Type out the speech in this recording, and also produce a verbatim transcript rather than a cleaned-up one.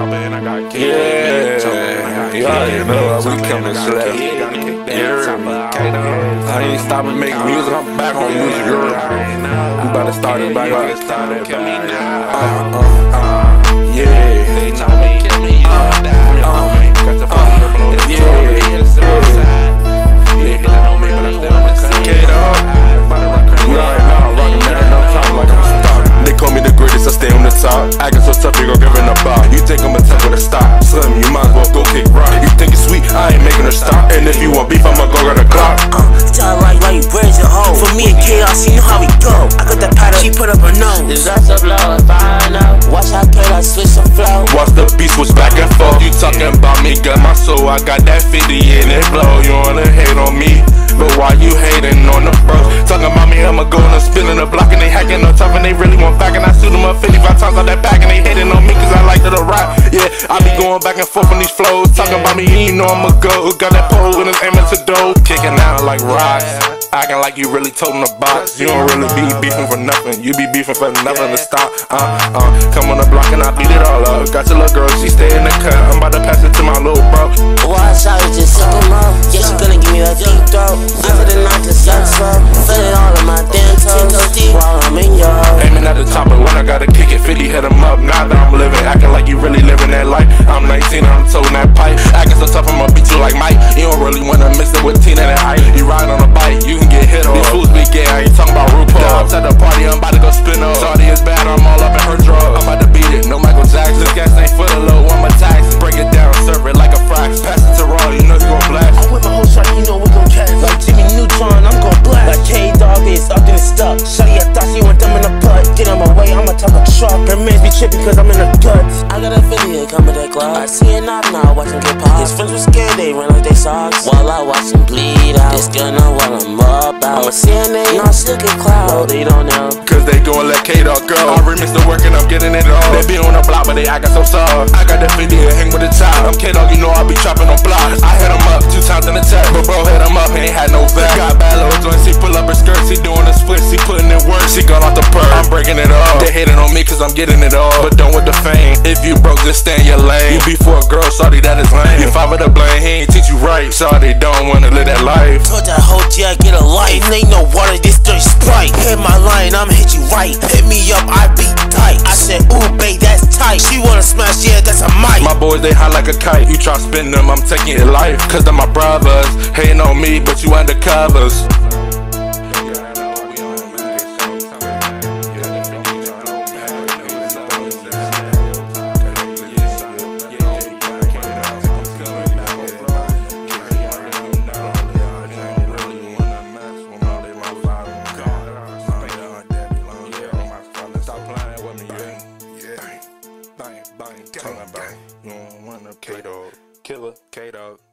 Yeah, you already know how we coming slap. Yeah, I ain't stopping making music, I'm back on music, girl. We about to start it back up. Uh, uh, uh, yeah. Acting so tough, you gon' give it a bow. You think I'ma tell her to stop? Slim, you might as well go kick rock. You think it's sweet, I ain't making her stop. And if you want beef, I'ma go get a clock. Uh, tell like, like, where's your hoe? For me and Chaos, you know how we go. I got that pattern, she put up her nose. This dress up low, if I know. Watch how can I switch some flow. Watch the beat switch back and forth. You talking about me, got my soul. I got that fifty in it blow. You wanna hate on me, but why you hating on the bros? Talking about me, I'ma go and I'm spilling the block. And they hacking on top and they really want back. And I shoot them up fifty-five times on that back. And they hating on me cause I like to the rock. Yeah, I be going back and forth on these flows. Talking about me, you know I'ma go. Got that pole and it's aiming to dough. Kicking out like rocks. Acting like you really told him the box. You don't really be beefing for nothing. You be beefing for nothing to stop. Uh, uh, come on the block and I beat it all up. Got your little girl, she stay in the cut. I'm about to pass it to my little bro. Watch out, you just suck him up. Yeah, she gonna give me a deep throat. After the night to suck some. Feel it all in my damn toes. While I'm in your hoe. Aiming at the top, but when I gotta kick it, fifty hit him up. Now that I'm living, acting like you really living that life. I'm nineteen, I'm toting that pipe. Acting so tough, I'ma beat you like Mike. You don't really wanna mix it with Tina and Ike. You ride on a bike, you can get hit on. These fools be gay, I ain't talking about RuPaul. Dogs at the party, I'm about to go spin off. Shawty is bad, I'm all up in her drugs. I'm about to beat it, no Michael Jackson. This gas ain't for the low, I'm a tax. Break it down, serve it like a frax. Pass it to Raw, you know you gon' blast. I'm with my whole shot, you know we gon' catch. Like Jimmy Neutron, I'm gon' blast. Like K-Dog is up in the stuck. Shawty, I thought she went them in the butt. Get on my way, I'ma talk a truck. Her mans be trippin' cause I'm in the guts. I got a video, come with that club. I see it knock now, watch him get popped. His friends were scared, they ran like they socks. While I watch him bleed out. This girl know what I'm up out. I'm a C N A, not still get cloud. No, they don't know. Cause they gon' let K-Dog go. I remix the work and I'm getting it all. They be on the block, but they actin' so soft. I got that fifty and hang with the child. I'm K-Dog, you know I be chopping on blocks. I hit him up two times in the chat, but bro hit him up, he ain't had no back. Got bad little joints, he pull up her skirt, she doing the splits, he putting in work. She gone off the purse, I'm breaking it off. They hating on me cause I'm getting it all, but done with the fame. If you broke, just stay in your lane. You be for a girl, shawty, that is lame. You five of the blame, he ain't teach you right. Shawty don't wanna live that life. Told that whole G I get a life. Ain't no water, this dirt Sprite. Hit my line, I'ma hit you right. Hit me up, I be tight. I said, ooh, babe, that's tight. She wanna smash, yeah, that's a mic. My boys, they high like a kite. You try spin them, I'm taking your life. Cause they're my brothers. Hating on me, but you undercovers. Talking about you don't want no K-Dog, killer K-Dog.